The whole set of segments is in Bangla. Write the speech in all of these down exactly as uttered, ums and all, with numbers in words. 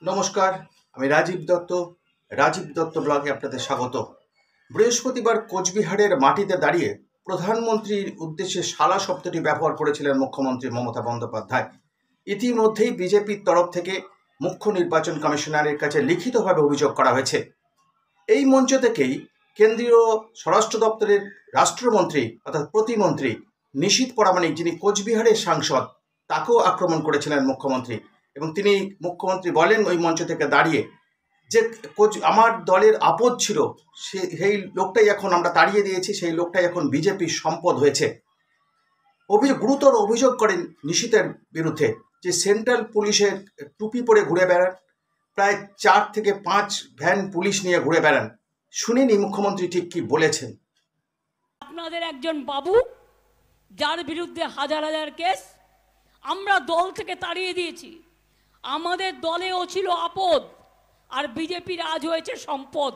নমস্কার, আমি রাজীব দত্ত। রাজীব দত্ত ব্লগে আপনাদের স্বাগত। বৃহস্পতিবার কোচবিহারের মাটিতে দাঁড়িয়ে প্রধানমন্ত্রীর উদ্দেশ্যে শালা শব্দটি ব্যবহার করেছিলেন মুখ্যমন্ত্রী মমতা বন্দ্যোপাধ্যায়। ইতিমধ্যেই বিজেপির তরফ থেকে মুখ্য নির্বাচন কমিশনারের কাছে লিখিতভাবে অভিযোগ করা হয়েছে। এই মঞ্চ থেকেই কেন্দ্রীয় স্বরাষ্ট্র দপ্তরের রাষ্ট্রমন্ত্রী অর্থাৎ প্রতিমন্ত্রী নিশীথ পরামানিক, যিনি কোচবিহারের সাংসদ, তাকেও আক্রমণ করেছিলেন মুখ্যমন্ত্রী। এবং তিনি মুখ্যমন্ত্রী বলেন ওই মঞ্চ থেকে দাঁড়িয়ে যে কোচ আমার দলের আপদ ছিল, সে সেই লোকটাই এখন আমরা তাড়িয়ে দিয়েছি, সেই লোকটাই এখন বিজেপির সম্পদ হয়েছে। অভিযোগ গুরুতর অভিযোগ করেন নিশীথের বিরুদ্ধে যে সেন্ট্রাল পুলিশের টুপি পরে ঘুরে বেড়ান, প্রায় চার থেকে পাঁচ ভ্যান পুলিশ নিয়ে ঘুরে বেড়ান। শুনিনি মুখ্যমন্ত্রী ঠিক কি বলেছেন। আপনাদের একজন বাবু যার বিরুদ্ধে হাজার হাজার কেস, আমরা দল থেকে তাড়িয়ে দিয়েছি। আমাদের দলেও ছিল আপদ, আর বিজেপির আজ হয়েছে সম্পদ।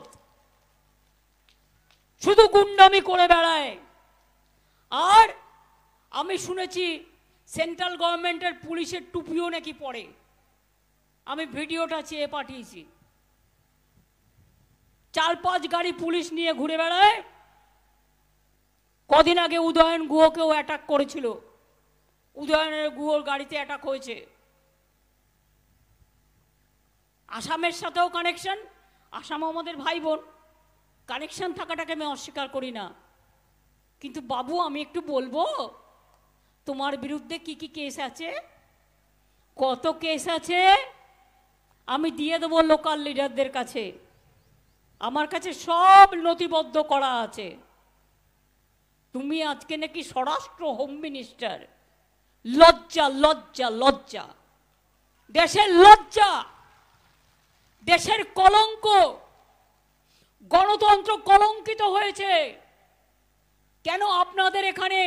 শুধু গুন্ডামি করে বেড়ায়। আর আমি শুনেছি সেন্ট্রাল গভর্নমেন্টের পুলিশের টুপিও নাকি পরে। আমি ভিডিওটা চেয়ে পাঠিয়েছি। চার পাঁচ গাড়ি পুলিশ নিয়ে ঘুরে বেড়ায়। কদিন আগে উদয়ন গুহকেও অ্যাটাক করেছিল। উদয়নের গুহর গাড়িতে অ্যাটাক হয়েছে। আসামের সাথেও কানেকশন, আসাম আমাদের ভাই বোন, কানেকশন থাকাটাকে আমি অস্বীকার করি না। কিন্তু বাবু, আমি একটু বলবো তোমার বিরুদ্ধে কি কি কেস আছে, কত কেস আছে আমি দিয়ে দেবো লোকাল লিডারদের কাছে। আমার কাছে সব নথিবদ্ধ করা আছে। তুমি আজকে নাকি স্বরাষ্ট্র হোম মিনিস্টার। লজ্জা লজ্জা লজ্জা, দেশের লজ্জা, দেশের কলঙ্ক। গণতন্ত্র কলঙ্কিত হয়েছে। কেন আপনাদের এখানে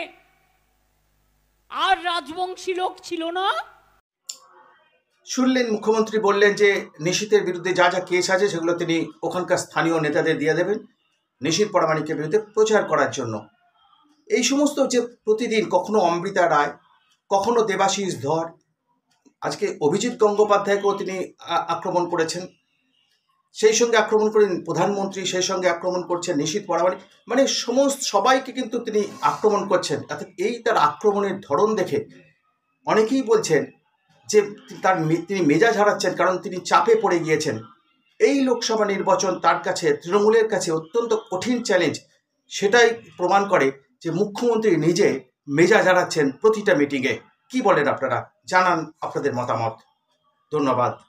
আর রাজবংশী লোক ছিল না? শুনলেন, মুখ্যমন্ত্রী বললেন যে নিশীথের বিরুদ্ধে যা যা কেস আছে সেগুলো তিনি ওখানকার স্থানীয় নেতাদের দিয়ে দেবেন নিশীথ পরামানিকের বিরুদ্ধে প্রচার করার জন্য। এই সমস্ত যে প্রতিদিন কখনো অমৃতা রায়, কখনো দেবাশিস ধর, আজকে অভিজিৎ গঙ্গোপাধ্যায়কেও তিনি আক্রমণ করেছেন, সেই সঙ্গে আক্রমণ করেন প্রধানমন্ত্রী, সেই সঙ্গে আক্রমণ করছেন নিশীথ পরামানিক, মানে সমস্ত সবাইকে কিন্তু তিনি আক্রমণ করছেন। অর্থাৎ এই তার আক্রমণের ধরন দেখে অনেকেই বলছেন যে তার তিনি মেজাজ হারাচ্ছেন, কারণ তিনি চাপে পড়ে গিয়েছেন। এই লোকসভা নির্বাচন তার কাছে, তৃণমূলের কাছে অত্যন্ত কঠিন চ্যালেঞ্জ। সেটাই প্রমাণ করে যে মুখ্যমন্ত্রী নিজে মেজাজ হারাচ্ছেন প্রতিটা মিটিংয়ে। কি বলেন আপনারা? জানান আপনাদের মতামত। ধন্যবাদ।